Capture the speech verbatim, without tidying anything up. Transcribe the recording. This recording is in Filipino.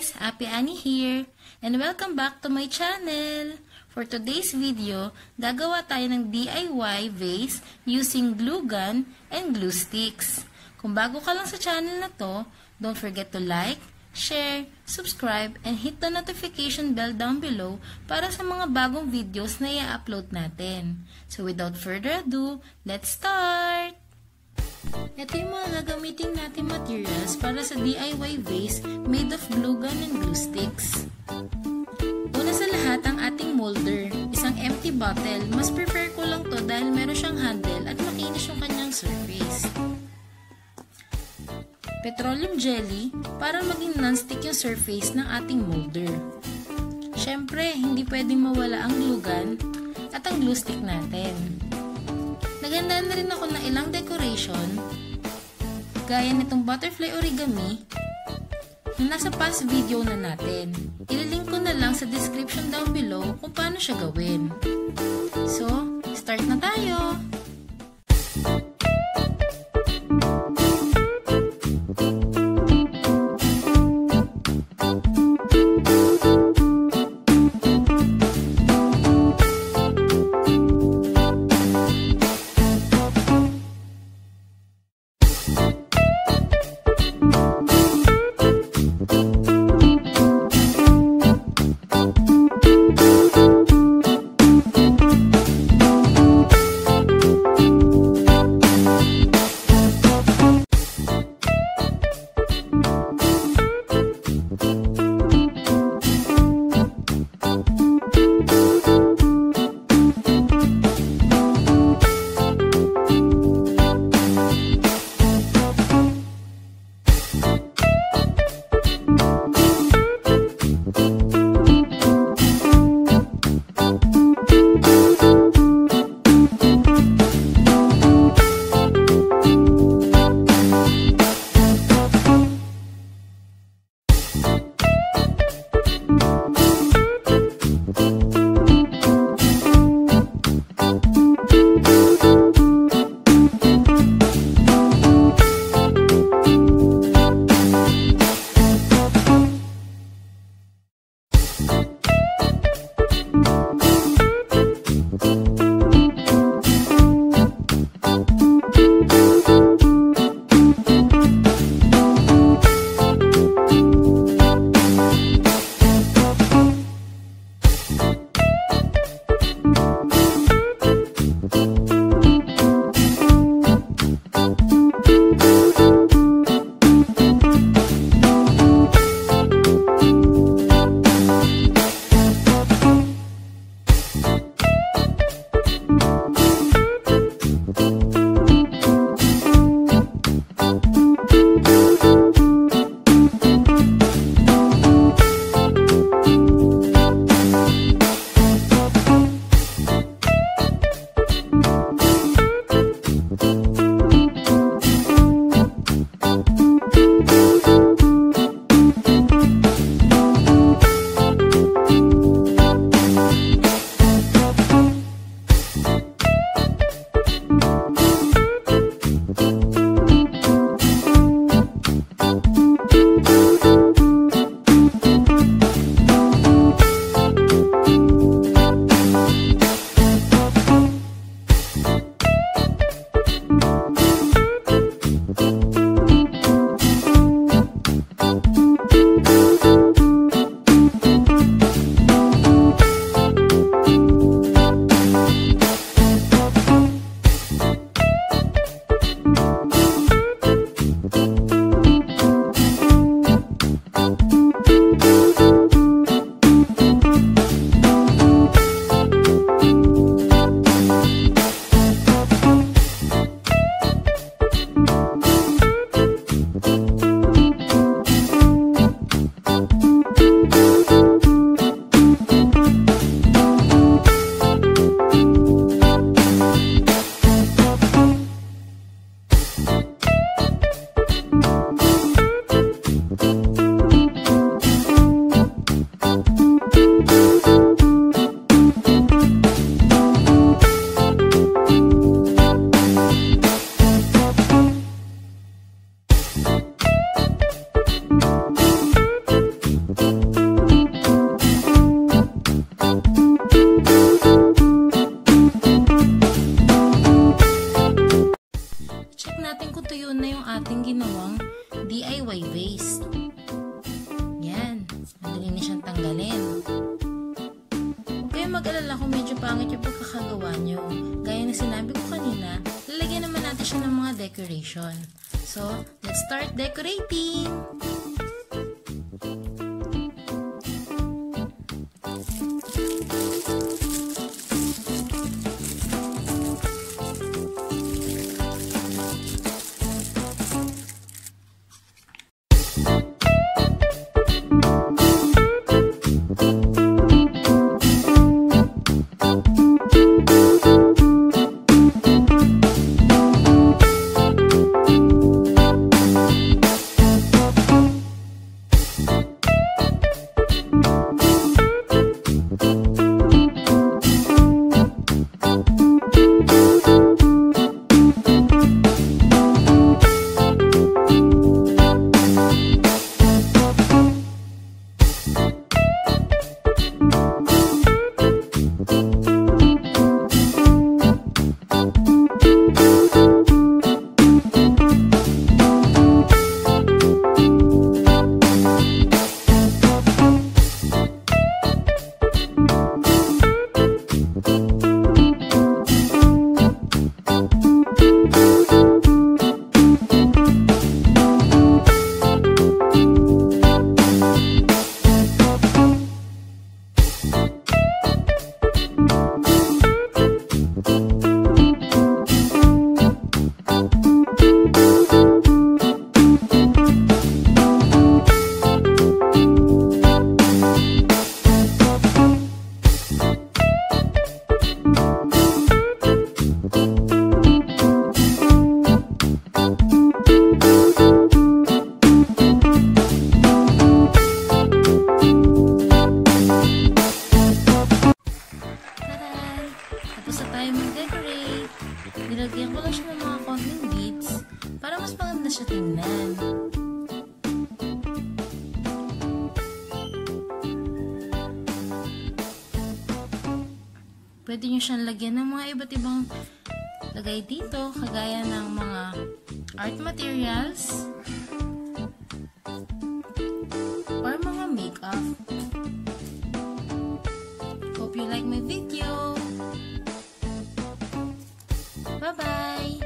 guys! Happy Annie here! And welcome back to my channel! For today's video, gagawa tayo ng D I Y vase using glue gun and glue sticks. Kung bago ka lang sa channel na to, don't forget to like, share, subscribe, and hit the notification bell down below para sa mga bagong videos na i-upload natin. So without further ado, let's start! Ito yung mga gagamitin natin materials para sa D I Y vase made of glue gun and glue sticks. Una sa lahat ang ating molder, isang empty bottle. Mas prefer ko lang to dahil meron siyang handle at makinis yung kanyang surface. Petroleum jelly para maging non-stick yung surface ng ating molder. Syempre, hindi pwedeng mawala ang glue gun at ang glue stick natin. Naganda na rin ako ng ilang decoration, gaya nitong butterfly origami na nasa past video na natin. Ililink ko na lang sa description down below kung paano siya gawin. So, start na tayo! na yung ating ginawang D I Y vase. Yan. Madali na siyang tanggalin. Huwag kayong mag-alala kung medyo pangit yung pagkakagawa nyo. Gaya na sinabi ko kanina, lalagyan naman natin siya ng mga decoration. So, let's start decorating! Mag-decorate. Nilagyan ko lang siya ng mga konting beads para mas maganda siya tingnan. Pwede nyo siyang lagyan ng mga iba't ibang lagay dito, kagaya ng mga art materials or mga makeup. Hope you like my video. Bye-bye!